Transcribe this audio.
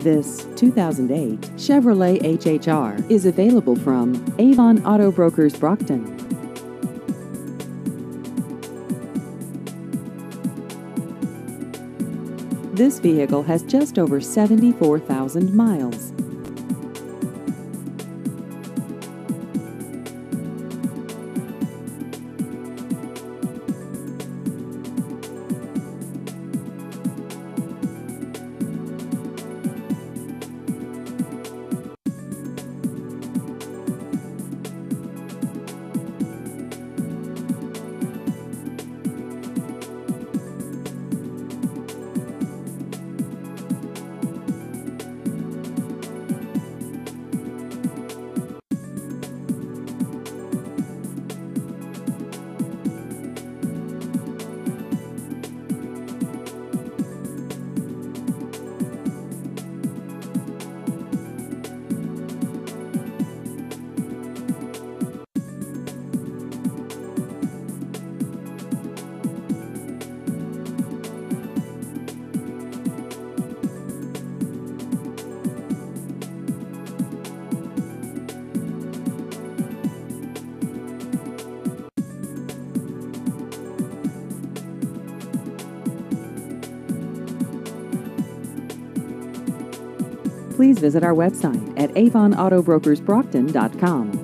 This 2008 Chevrolet HHR is available from Avon Auto Brokers Brockton. This vehicle has just over 74,000 miles. Please visit our website at avonautobrokersbrockton.com.